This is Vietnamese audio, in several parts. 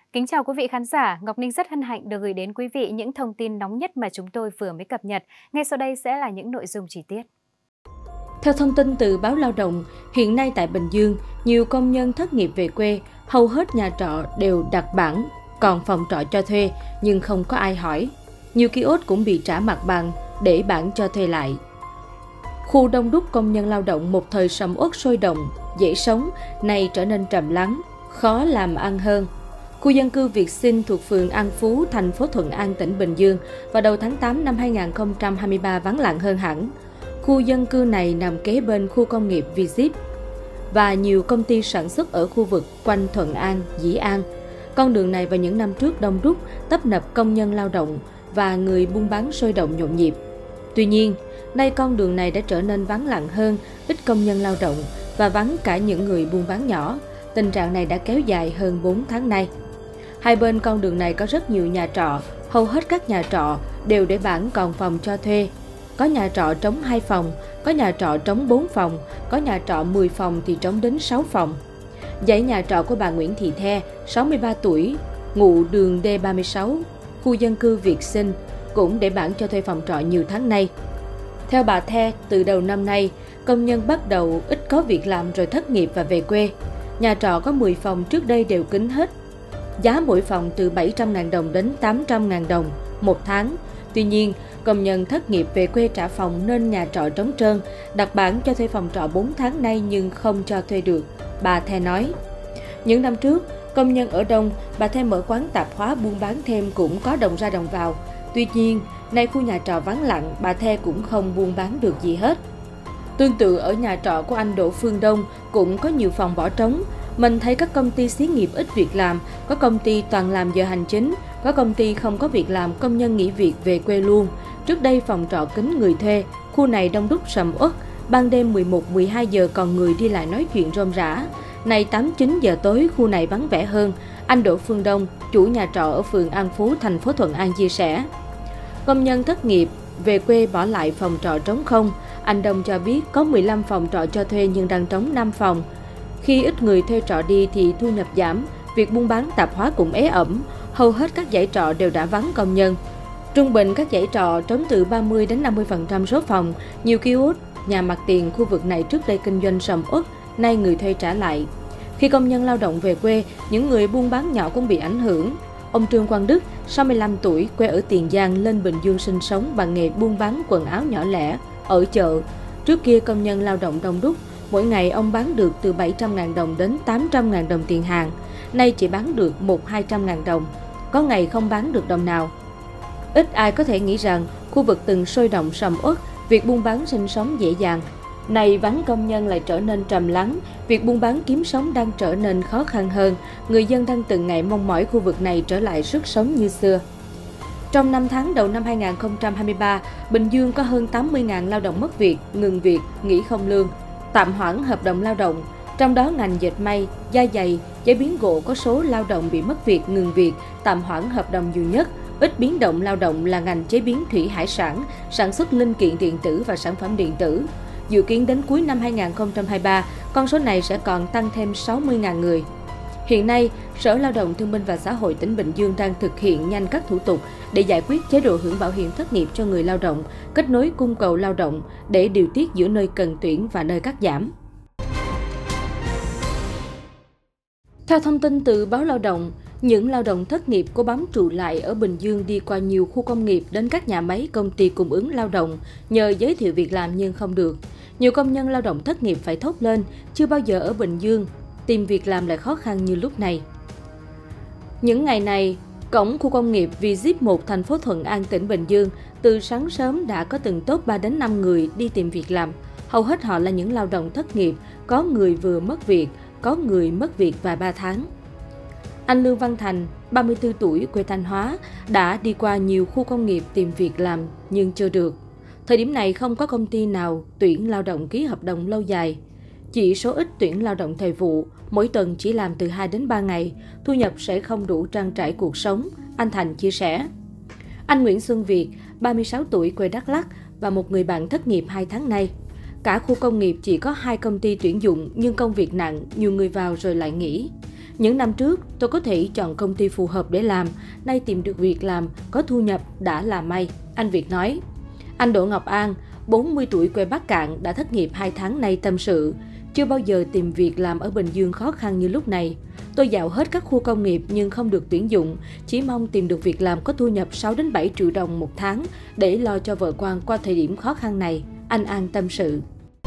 Kính chào quý vị khán giả, Ngọc Ninh rất hân hạnh được gửi đến quý vị những thông tin nóng nhất mà chúng tôi vừa mới cập nhật. Ngay sau đây sẽ là những nội dung chi tiết. Theo thông tin từ báo Lao động, hiện nay tại Bình Dương, nhiều công nhân thất nghiệp về quê, hầu hết nhà trọ đều đặt bảng, còn phòng trọ cho thuê nhưng không có ai hỏi. Nhiều kiosk cũng bị trả mặt bằng để bảng cho thuê lại. Khu đông đúc công nhân lao động một thời sầm uất sôi động, dễ sống, nay trở nên trầm lắng, khó làm ăn hơn. Khu dân cư Việt Sinh thuộc phường An Phú, thành phố Thuận An, tỉnh Bình Dương vào đầu tháng 8 năm 2023 vắng lặng hơn hẳn. Khu dân cư này nằm kế bên khu công nghiệp V-Zip và nhiều công ty sản xuất ở khu vực quanh Thuận An, Dĩ An. Con đường này vào những năm trước đông đúc, tấp nập công nhân lao động và người buôn bán sôi động nhộn nhịp. Tuy nhiên, nay con đường này đã trở nên vắng lặng hơn, ít công nhân lao động và vắng cả những người buôn bán nhỏ. Tình trạng này đã kéo dài hơn 4 tháng nay. Hai bên con đường này có rất nhiều nhà trọ, hầu hết các nhà trọ đều để bảng còn phòng cho thuê. Có nhà trọ trống 2 phòng, có nhà trọ trống 4 phòng, có nhà trọ 10 phòng thì trống đến 6 phòng. Dãy nhà trọ của bà Nguyễn Thị The, 63 tuổi, ngụ đường D36, khu dân cư Việt Sinh, cũng để bảng cho thuê phòng trọ nhiều tháng nay. Theo bà The, từ đầu năm nay, công nhân bắt đầu ít có việc làm rồi thất nghiệp và về quê. Nhà trọ có 10 phòng trước đây đều kín hết. Giá mỗi phòng từ 700.000 đồng đến 800.000 đồng một tháng. Tuy nhiên, công nhân thất nghiệp về quê trả phòng nên nhà trọ trống trơn, đặt bảng cho thuê phòng trọ 4 tháng nay nhưng không cho thuê được, bà The nói. Những năm trước, công nhân ở Đông, bà The mở quán tạp hóa buôn bán thêm cũng có đồng ra đồng vào. Tuy nhiên, nay khu nhà trọ vắng lặng, bà The cũng không buôn bán được gì hết. Tương tự ở nhà trọ của anh Đỗ Phương Đông cũng có nhiều phòng bỏ trống. Mình thấy các công ty xí nghiệp ít việc làm, có công ty toàn làm giờ hành chính, có công ty không có việc làm, công nhân nghỉ việc về quê luôn. Trước đây phòng trọ kín người thuê, khu này đông đúc sầm uất, ban đêm 11-12 giờ còn người đi lại nói chuyện rôm rả. Nay 8-9 giờ tối khu này vắng vẻ hơn, anh Đỗ Phương Đông, chủ nhà trọ ở phường An Phú, thành phố Thuận An chia sẻ. Công nhân thất nghiệp về quê bỏ lại phòng trọ trống không, anh Đông cho biết có 15 phòng trọ cho thuê nhưng đang trống 5 phòng. Khi ít người thuê trọ đi thì thu nhập giảm, việc buôn bán tạp hóa cũng ế ẩm, hầu hết các dãy trọ đều đã vắng công nhân. Trung bình các dãy trọ trống từ 30 đến 50% số phòng, nhiều kiosk, nhà mặt tiền khu vực này trước đây kinh doanh sầm uất, nay người thuê trả lại. Khi công nhân lao động về quê, những người buôn bán nhỏ cũng bị ảnh hưởng. Ông Trương Quang Đức, 65 tuổi, quê ở Tiền Giang lên Bình Dương sinh sống bằng nghề buôn bán quần áo nhỏ lẻ ở chợ. Trước kia công nhân lao động đông đúc, mỗi ngày ông bán được từ 700.000 đồng đến 800.000 đồng tiền hàng, nay chỉ bán được 100-200.000 đồng, có ngày không bán được đồng nào. Ít ai có thể nghĩ rằng khu vực từng sôi động sầm uất, việc buôn bán sinh sống dễ dàng. Nay vắng công nhân lại trở nên trầm lắng, việc buôn bán kiếm sống đang trở nên khó khăn hơn, người dân đang từng ngày mong mỏi khu vực này trở lại sức sống như xưa. Trong 5 tháng đầu năm 2023, Bình Dương có hơn 80.000 lao động mất việc, ngừng việc, nghỉ không lương, tạm hoãn hợp đồng lao động. Trong đó ngành dệt may, da giày, chế biến gỗ có số lao động bị mất việc, ngừng việc, tạm hoãn hợp đồng nhiều nhất. Ít biến động lao động là ngành chế biến thủy hải sản, sản xuất linh kiện điện tử và sản phẩm điện tử. Dự kiến đến cuối năm 2023, con số này sẽ còn tăng thêm 60.000 người. Hiện nay, Sở Lao động Thương binh và Xã hội tỉnh Bình Dương đang thực hiện nhanh các thủ tục để giải quyết chế độ hưởng bảo hiểm thất nghiệp cho người lao động, kết nối cung cầu lao động để điều tiết giữa nơi cần tuyển và nơi cắt giảm. Theo thông tin từ báo Lao động, những lao động thất nghiệp cố bám trụ lại ở Bình Dương đi qua nhiều khu công nghiệp đến các nhà máy, công ty cung ứng lao động nhờ giới thiệu việc làm nhưng không được. Nhiều công nhân lao động thất nghiệp phải thốt lên, chưa bao giờ ở Bình Dương tìm việc làm lại khó khăn như lúc này. Những ngày này, cổng khu công nghiệp V-Zip 1 thành phố Thuận An, tỉnh Bình Dương, từ sáng sớm đã có từng tốp 3 đến 5 người đi tìm việc làm. Hầu hết họ là những lao động thất nghiệp, có người vừa mất việc, có người mất việc vài 3 tháng. Anh Lương Văn Thành, 34 tuổi, quê Thanh Hóa, đã đi qua nhiều khu công nghiệp tìm việc làm nhưng chưa được. Thời điểm này không có công ty nào tuyển lao động ký hợp đồng lâu dài. Chỉ số ít tuyển lao động thời vụ, mỗi tuần chỉ làm từ 2 đến 3 ngày, thu nhập sẽ không đủ trang trải cuộc sống, anh Thành chia sẻ. Anh Nguyễn Xuân Việt, 36 tuổi, quê Đắk Lắk và một người bạn thất nghiệp 2 tháng nay. Cả khu công nghiệp chỉ có 2 công ty tuyển dụng nhưng công việc nặng, nhiều người vào rồi lại nghỉ. Những năm trước, tôi có thể chọn công ty phù hợp để làm, nay tìm được việc làm, có thu nhập đã là may, anh Việt nói. Anh Đỗ Ngọc An, 40 tuổi quê Bắc Kạn đã thất nghiệp 2 tháng nay tâm sự. Chưa bao giờ tìm việc làm ở Bình Dương khó khăn như lúc này. Tôi dạo hết các khu công nghiệp nhưng không được tuyển dụng, chỉ mong tìm được việc làm có thu nhập 6 đến 7 triệu đồng một tháng để lo cho vợ con qua thời điểm khó khăn này, anh An tâm sự.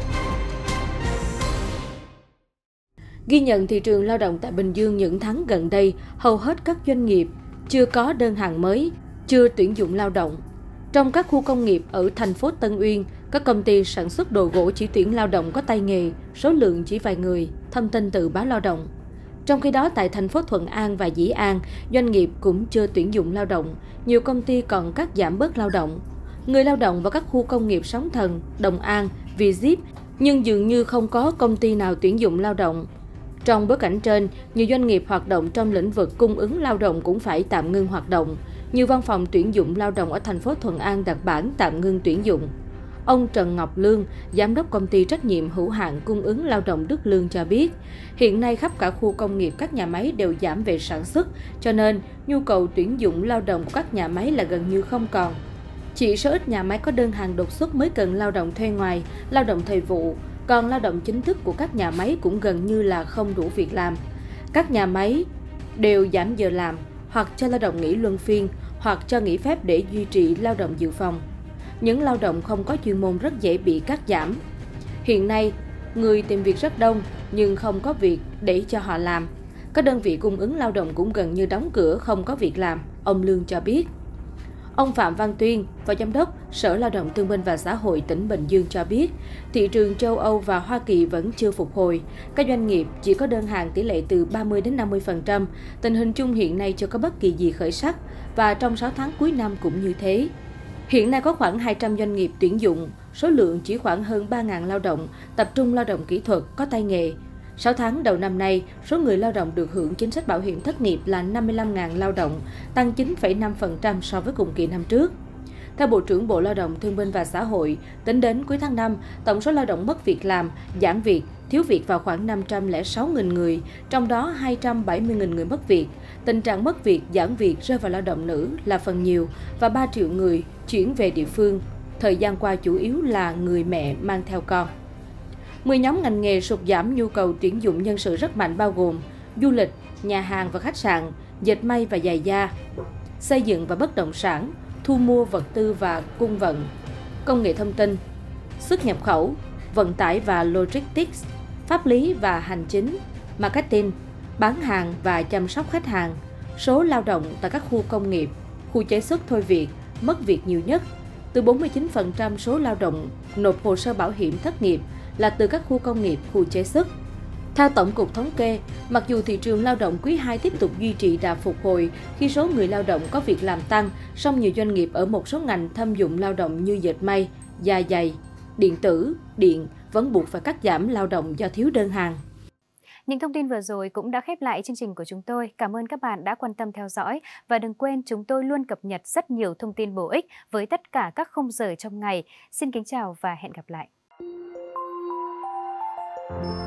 Ghi nhận thị trường lao động tại Bình Dương những tháng gần đây, hầu hết các doanh nghiệp chưa có đơn hàng mới, chưa tuyển dụng lao động. Trong các khu công nghiệp ở thành phố Tân Uyên, các công ty sản xuất đồ gỗ chỉ tuyển lao động có tay nghề, số lượng chỉ vài người, thông tin từ Báo Lao động. Trong khi đó, tại thành phố Thuận An và Dĩ An, doanh nghiệp cũng chưa tuyển dụng lao động, nhiều công ty còn cắt giảm bớt lao động. Người lao động vào các khu công nghiệp Sóng Thần, Đồng An, Vzip, nhưng dường như không có công ty nào tuyển dụng lao động. Trong bối cảnh trên, nhiều doanh nghiệp hoạt động trong lĩnh vực cung ứng lao động cũng phải tạm ngưng hoạt động. Nhiều văn phòng tuyển dụng lao động ở thành phố Thuận An đặt bảng tạm ngưng tuyển dụng. Ông Trần Ngọc Lương, giám đốc công ty trách nhiệm hữu hạn cung ứng lao động Đức Lương cho biết, hiện nay khắp cả khu công nghiệp các nhà máy đều giảm về sản xuất, cho nên nhu cầu tuyển dụng lao động của các nhà máy là gần như không còn. Chỉ số ít nhà máy có đơn hàng đột xuất mới cần lao động thuê ngoài, lao động thời vụ, còn lao động chính thức của các nhà máy cũng gần như là không đủ việc làm. Các nhà máy đều giảm giờ làm, hoặc cho lao động nghỉ luân phiên, hoặc cho nghỉ phép để duy trì lao động dự phòng. Những lao động không có chuyên môn rất dễ bị cắt giảm. Hiện nay, người tìm việc rất đông nhưng không có việc để cho họ làm. Các đơn vị cung ứng lao động cũng gần như đóng cửa không có việc làm, ông Lương cho biết. Ông Phạm Văn Tuyên, Phó Giám đốc Sở Lao động Thương binh và Xã hội tỉnh Bình Dương cho biết, thị trường châu Âu và Hoa Kỳ vẫn chưa phục hồi. Các doanh nghiệp chỉ có đơn hàng tỷ lệ từ 30 đến 50%. Tình hình chung hiện nay chưa có bất kỳ gì khởi sắc và trong 6 tháng cuối năm cũng như thế. Hiện nay có khoảng 200 doanh nghiệp tuyển dụng, số lượng chỉ khoảng hơn 3.000 lao động, tập trung lao động kỹ thuật, có tay nghề. 6 tháng đầu năm nay, số người lao động được hưởng chính sách bảo hiểm thất nghiệp là 55.000 lao động, tăng 9,5% so với cùng kỳ năm trước. Theo Bộ trưởng Bộ Lao động Thương binh và Xã hội, tính đến cuối tháng 5, tổng số lao động mất việc làm, giảm việc, thiếu việc vào khoảng 506.000 người, trong đó 270.000 người mất việc. Tình trạng mất việc, giảm việc rơi vào lao động nữ là phần nhiều và 3 triệu người chuyển về địa phương. Thời gian qua chủ yếu là người mẹ mang theo con. 10 nhóm ngành nghề sụt giảm nhu cầu tuyển dụng nhân sự rất mạnh bao gồm du lịch, nhà hàng và khách sạn, dệt may và giày da, xây dựng và bất động sản, thu mua vật tư và cung vận, công nghệ thông tin, xuất nhập khẩu, vận tải và logistics, pháp lý và hành chính, marketing, bán hàng và chăm sóc khách hàng. Số lao động tại các khu công nghiệp, khu chế xuất thôi việc, mất việc nhiều nhất. Từ 49% số lao động nộp hồ sơ bảo hiểm thất nghiệp là từ các khu công nghiệp, khu chế xuất. Theo Tổng cục Thống kê, mặc dù thị trường lao động quý 2 tiếp tục duy trì đà phục hồi khi số người lao động có việc làm tăng, song nhiều doanh nghiệp ở một số ngành thâm dụng lao động như dệt may, da giày, điện tử, điện vẫn buộc phải cắt giảm lao động do thiếu đơn hàng. Những thông tin vừa rồi cũng đã khép lại chương trình của chúng tôi. Cảm ơn các bạn đã quan tâm theo dõi và đừng quên chúng tôi luôn cập nhật rất nhiều thông tin bổ ích với tất cả các khung giờ trong ngày. Xin kính chào và hẹn gặp lại.